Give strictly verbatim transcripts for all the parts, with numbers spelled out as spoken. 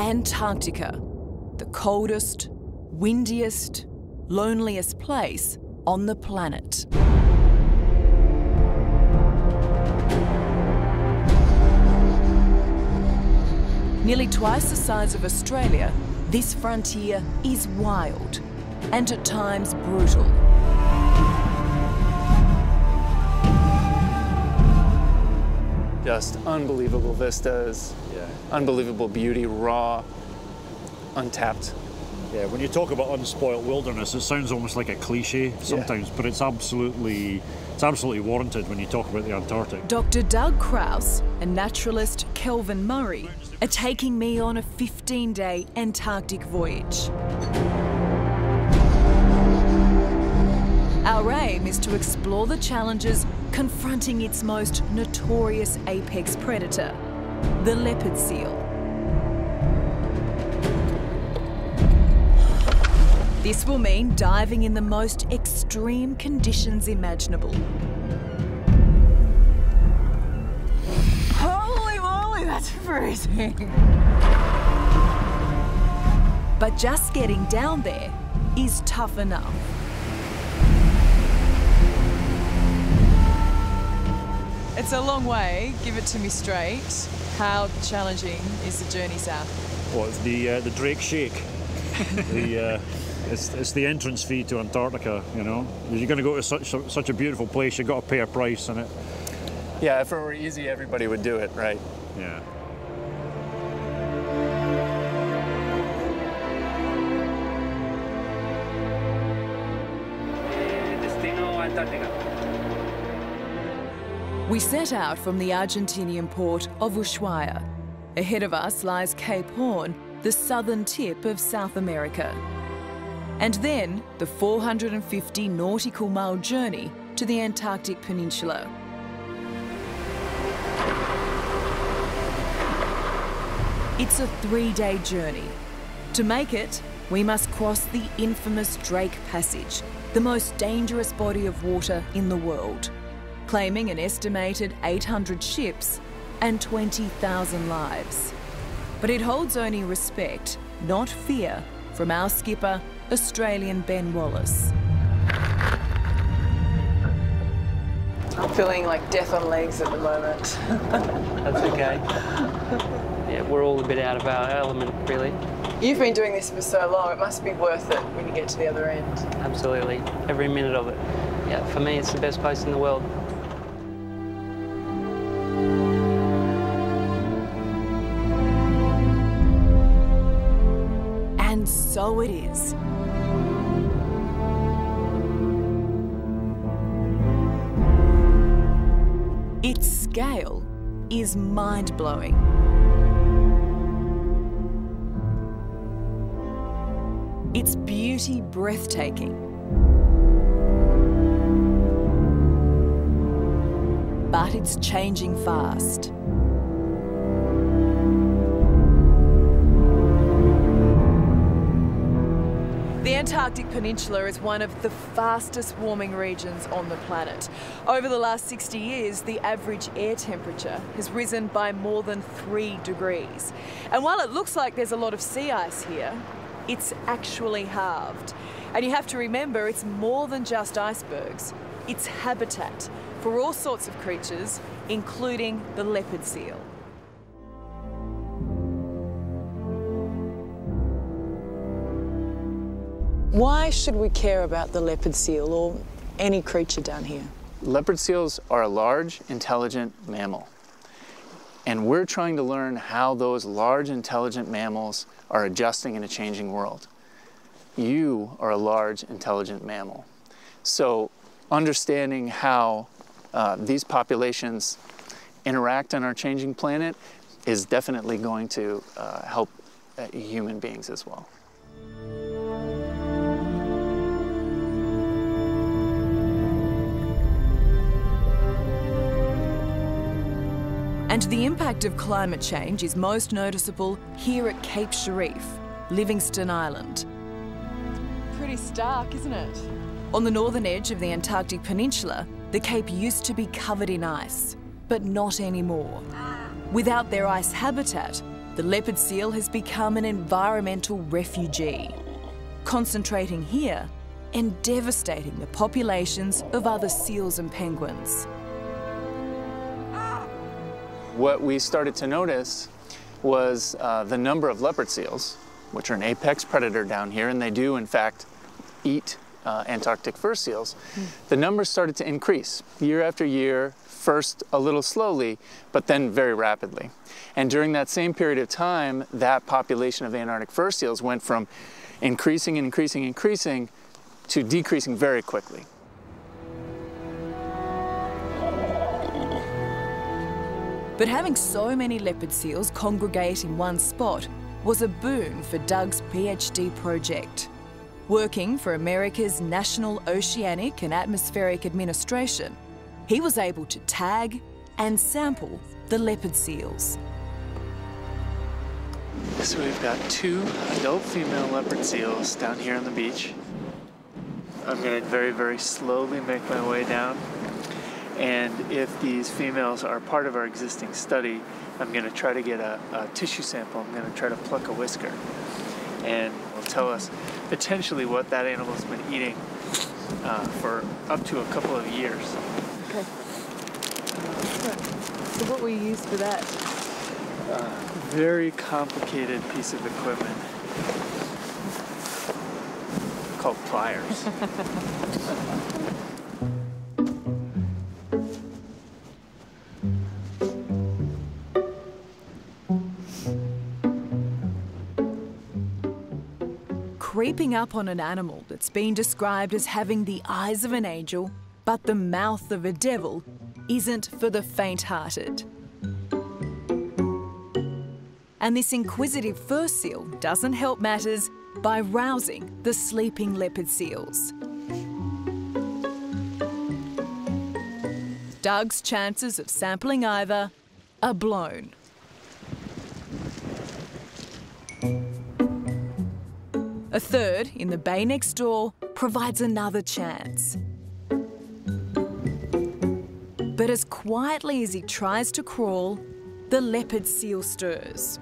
Antarctica, the coldest, windiest, loneliest place on the planet. Nearly twice the size of Australia, this frontier is wild and at times brutal. Just unbelievable vistas, yeah. Unbelievable beauty, raw, untapped. Yeah, when you talk about unspoilt wilderness, it sounds almost like a cliche sometimes, yeah. But it's absolutely, it's absolutely warranted when you talk about the Antarctic. Doctor Doug Krause and naturalist Kelvin Murray are taking me on a fifteen day Antarctic voyage. Our aim is to explore the challenges confronting its most notorious apex predator, the leopard seal. This will mean diving in the most extreme conditions imaginable. Holy moly, that's freezing! But just getting down there is tough enough. It's a long way, give it to me straight. How challenging is the journey south? Well, it's the, uh, the Drake Shake. the, uh, it's, it's the entrance fee to Antarctica, you know. You're going to go to such a, such a beautiful place, you've got to pay a price in it. Yeah, if it were easy, everybody would do it, right? Yeah. Destino Antarctica. We set out from the Argentinian port of Ushuaia. Ahead of us lies Cape Horn, the southern tip of South America. And then the four hundred fifty nautical mile journey to the Antarctic Peninsula. It's a three-day journey. To make it, we must cross the infamous Drake Passage, the most dangerous body of water in the world, claiming an estimated eight hundred ships and twenty thousand lives. But it holds only respect, not fear, from our skipper, Australian Ben Wallace. I'm feeling like death on legs at the moment. That's okay. Yeah, we're all a bit out of our element, really. You've been doing this for so long, it must be worth it when you get to the other end. Absolutely, every minute of it. Yeah, for me, it's the best place in the world. And so it is. Its scale is mind-blowing. Its beauty breathtaking. But it's changing fast. The Antarctic Peninsula is one of the fastest warming regions on the planet. Over the last sixty years, the average air temperature has risen by more than three degrees. And while it looks like there's a lot of sea ice here, it's actually halved. And you have to remember, it's more than just icebergs. It's habitat for all sorts of creatures, including the leopard seal. Why should we care about the leopard seal or any creature down here? Leopard seals are a large, intelligent mammal. And we're trying to learn how those large, intelligent mammals are adjusting in a changing world. You are a large, intelligent mammal. So understanding how uh, these populations interact on our changing planet is definitely going to uh, help uh, human beings as well. And the impact of climate change is most noticeable here at Cape Sharif, Livingston Island. Pretty stark, isn't it? On the northern edge of the Antarctic Peninsula, the Cape used to be covered in ice, but not anymore. Without their ice habitat, the the leopard seal has become an environmental refugee, concentrating here and devastating the populations of other seals and penguins. What we started to notice was uh, the number of leopard seals, which are an apex predator down here, and they do, in fact, eat uh, Antarctic fur seals. Mm. The numbers started to increase year after year, first a little slowly, but then very rapidly. And during that same period of time, that population of Antarctic fur seals went from increasing and increasing and increasing to decreasing very quickly. But having so many leopard seals congregate in one spot was a boon for Doug's PhD project. Working for America's National Oceanic and Atmospheric Administration, he was able to tag and sample the leopard seals. So we've got two adult female leopard seals down here on the beach. I'm going to very, very slowly make my way down. And if these females are part of our existing study, I'm going to try to get a, a tissue sample. I'm going to try to pluck a whisker. And it'll tell us potentially what that animal's been eating uh, for up to a couple of years. Okay. So what will you use for that? Uh, very complicated piece of equipment called pliers. Creeping up on an animal that's been described as having the eyes of an angel but the mouth of a devil isn't for the faint-hearted. And this inquisitive fur seal doesn't help matters by rousing the sleeping leopard seals. Doug's chances of sampling either are blown. A third in the bay next door provides another chance. But as quietly as he tries to crawl, the leopard seal stirs.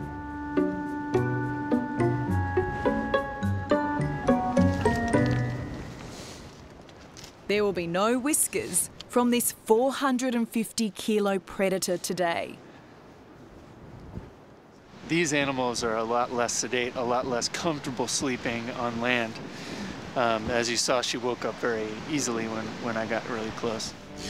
There will be no whiskers from this four hundred fifty kilo predator today. These animals are a lot less sedate, a lot less comfortable sleeping on land. Um, as you saw, she woke up very easily when, when I got really close.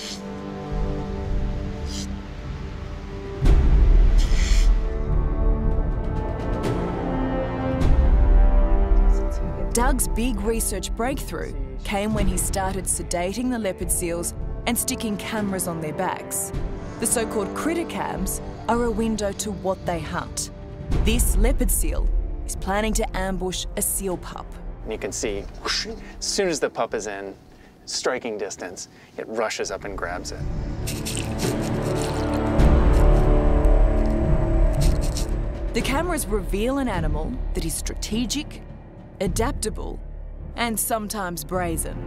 Doug's big research breakthrough came when he started sedating the leopard seals and sticking cameras on their backs. The so-called critter cams are a window to what they hunt. This leopard seal is planning to ambush a seal pup. You can see, whoosh, as soon as the pup is in striking distance, it rushes up and grabs it. The cameras reveal an animal that is strategic, adaptable, and sometimes brazen.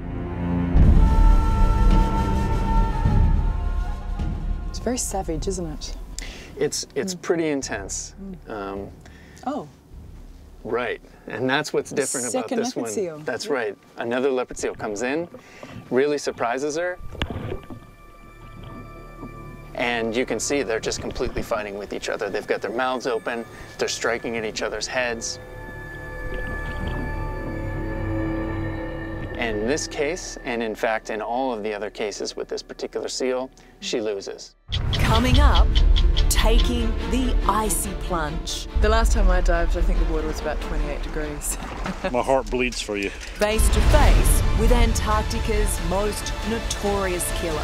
It's very savage, isn't it? It's, it's mm. pretty intense. Mm. Um, oh. Right, and that's what's different about Second this leopard one. seal. That's right. Another leopard seal comes in, really surprises her, and you can see they're just completely fighting with each other. They've got their mouths open, they're striking at each other's heads. In this case, and in fact in all of the other cases with this particular seal, she loses. Coming up, taking the icy plunge. The last time I dived, I think the water was about twenty-eight degrees. My heart bleeds for you. Face to face with Antarctica's most notorious killer.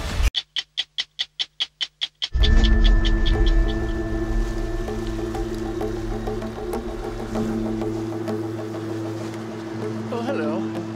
Oh, hello.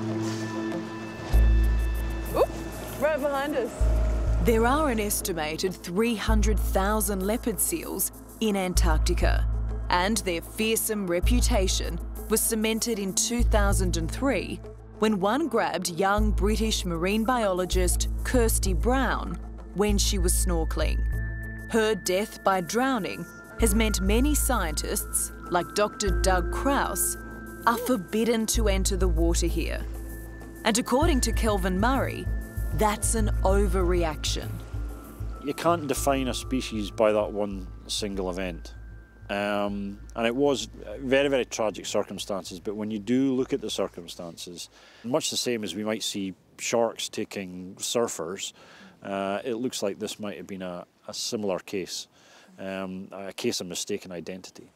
Oop, right behind us. There are an estimated three hundred thousand leopard seals in Antarctica, and their fearsome reputation was cemented in two thousand three when one grabbed young British marine biologist Kirsty Brown when she was snorkeling. Her death by drowning has meant many scientists, like Doctor Doug Krause, are forbidden to enter the water here. And according to Kelvin Murray, that's an overreaction. You can't define a species by that one single event. Um, and it was very, very tragic circumstances, but when you do look at the circumstances, much the same as we might see sharks taking surfers, uh, it looks like this might have been a, a similar case, um, a case of mistaken identity.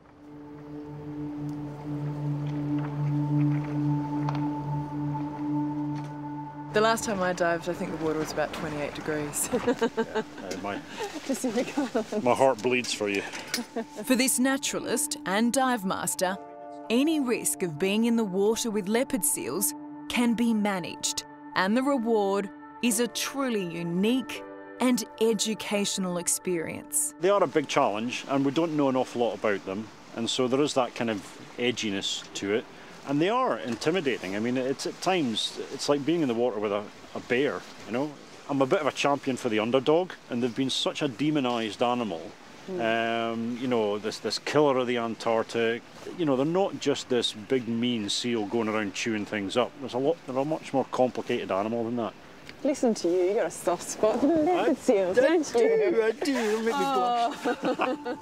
The last time I dived, I think the water was about twenty-eight degrees. Yeah, uh, my, my heart bleeds for you. For this naturalist and dive master, any risk of being in the water with leopard seals can be managed, and the reward is a truly unique and educational experience. They are a big challenge, and we don't know an awful lot about them, and so there is that kind of edginess to it. And they are intimidating. I mean, it's at times, it's like being in the water with a, a bear, you know? I'm a bit of a champion for the underdog, and they've been such a demonised animal. Mm. Um, you know, this, this killer of the Antarctic. You know, they're not just this big, mean seal going around chewing things up. There's a lot, they're a much more complicated animal than that. Listen to you, you got a soft spot for the leopard seals, don't you? I do, I do, it'll make me blush.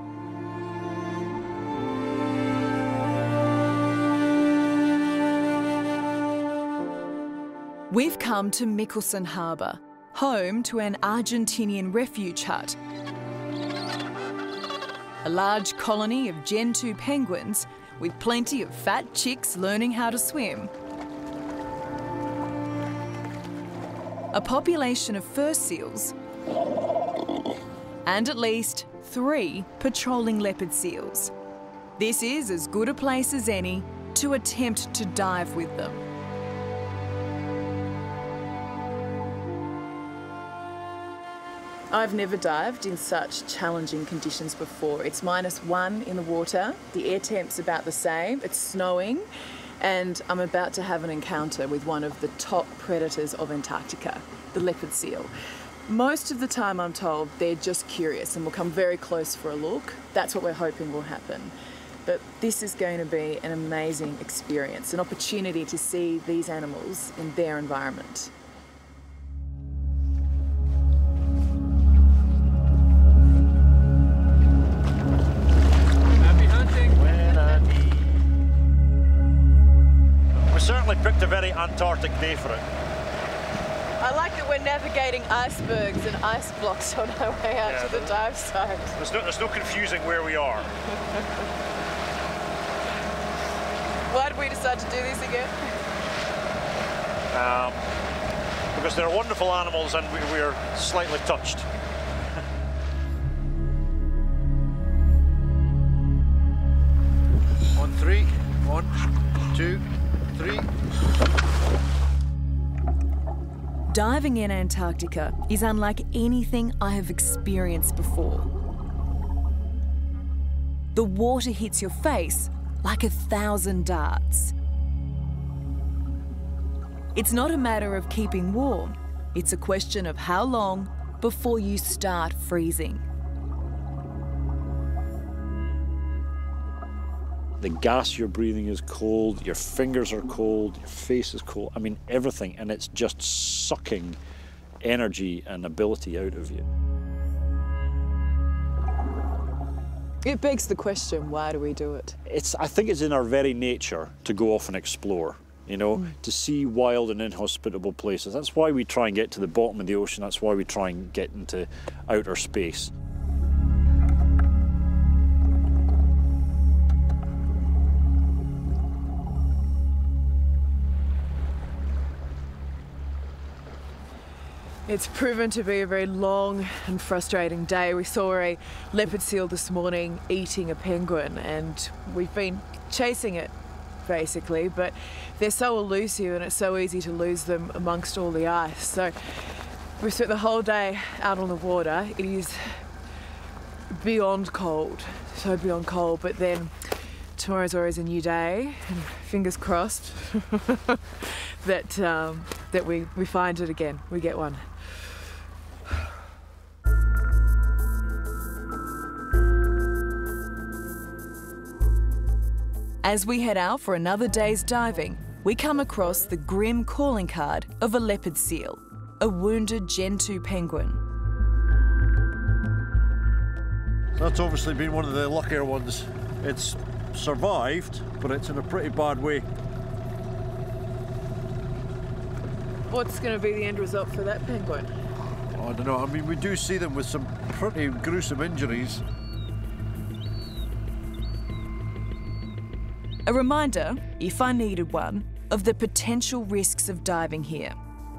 We've come to Mikkelsen Harbour, home to an Argentinian refuge hut. A large colony of Gentoo penguins with plenty of fat chicks learning how to swim. A population of fur seals and at least three patrolling leopard seals. This is as good a place as any to attempt to dive with them. I've never dived in such challenging conditions before. It's minus one in the water, the air temp's about the same, it's snowing, and I'm about to have an encounter with one of the top predators of Antarctica, the leopard seal. Most of the time I'm told they're just curious and will come very close for a look. That's what we're hoping will happen. But this is going to be an amazing experience, an opportunity to see these animals in their environment. Certainly picked a very Antarctic day for it. I like that we're navigating icebergs and ice blocks on our way out yeah, to the dive site. There's no, there's no confusing where we are. Why did we decide to do this again? Um, because they're wonderful animals and we, we're slightly touched. On three, one, two, three. Diving in Antarctica is unlike anything I have experienced before. The water hits your face like a thousand darts. It's not a matter of keeping warm, it's a question of how long before you start freezing. The gas you're breathing is cold, your fingers are cold, your face is cold. I mean, everything, and it's just sucking energy and ability out of you. It begs the question, why do we do it? It's, I think it's in our very nature to go off and explore, you know, mm. to see wild and inhospitable places. That's why we try and get to the bottom of the ocean. That's why we try and get into outer space. It's proven to be a very long and frustrating day. We saw a leopard seal this morning eating a penguin, and we've been chasing it basically, but they're so elusive and it's so easy to lose them amongst all the ice. So we spent the whole day out on the water. It is beyond cold, so beyond cold, but then tomorrow's always a new day, and fingers crossed that um, that we, we find it again, we get one. As we head out for another day's diving, we come across the grim calling card of a leopard seal, a wounded Gen two penguin. That's obviously been one of the luckier ones. It's survived, but it's in a pretty bad way. What's going to be the end result for that penguin? I don't know, I mean, we do see them with some pretty gruesome injuries. A reminder, if I needed one, of the potential risks of diving here.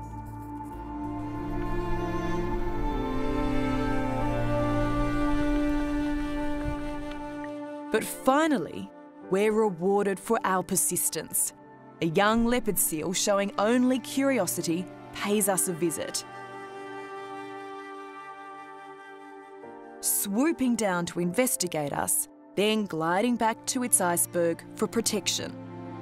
But finally, we're rewarded for our persistence. A young leopard seal showing only curiosity pays us a visit. Swooping down to investigate us, then gliding back to its iceberg for protection.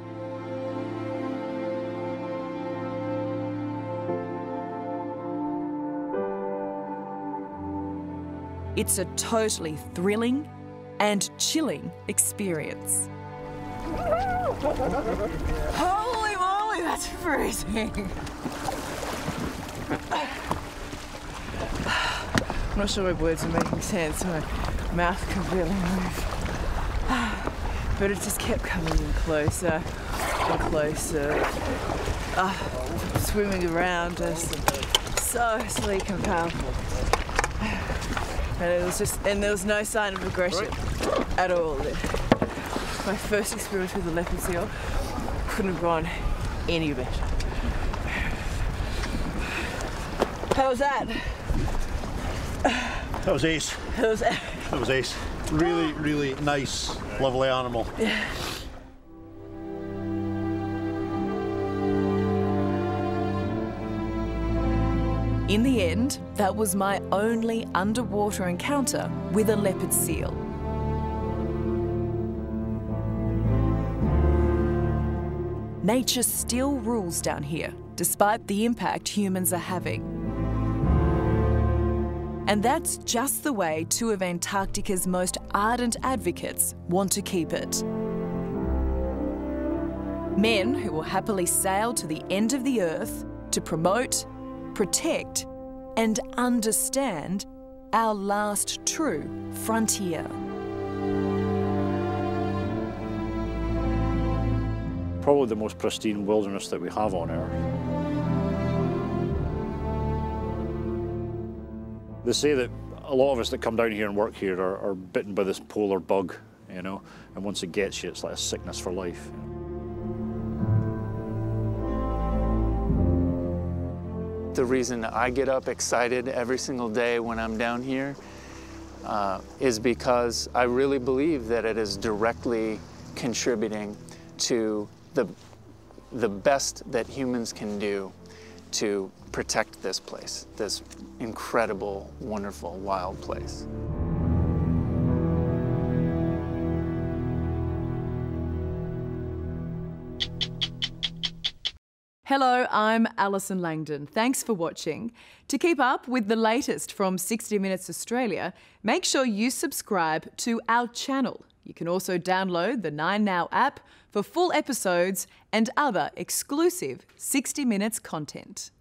It's a totally thrilling and chilling experience. Holy moly, that's freezing. I'm not sure my words are making sense. My mouth can barely move. But it just kept coming in closer and closer. Uh, swimming around us. So sleek and powerful. And it was just, and there was no sign of aggression at all. My first experience with a leopard seal couldn't have gone any better. How was that? That was ace. How was that? That was ace. Really, really nice, lovely animal. Yeah. In the end, that was my only underwater encounter with a leopard seal. Nature still rules down here, despite the impact humans are having. And that's just the way two of Antarctica's most ardent advocates want to keep it. Men who will happily sail to the end of the earth to promote, protect, and understand our last true frontier. Probably the most pristine wilderness that we have on Earth. They say that a lot of us that come down here and work here are, are bitten by this polar bug, you know, and once it gets you, it's like a sickness for life. The reason I get up excited every single day when I'm down here uh, is because I really believe that it is directly contributing to the, the best that humans can do to protect this place, this incredible, wonderful, wild place. Hello, I'm Allison Langdon. Thanks for watching. To keep up with the latest from sixty minutes Australia, make sure you subscribe to our channel. You can also download the Nine Now app for full episodes and other exclusive sixty minutes content.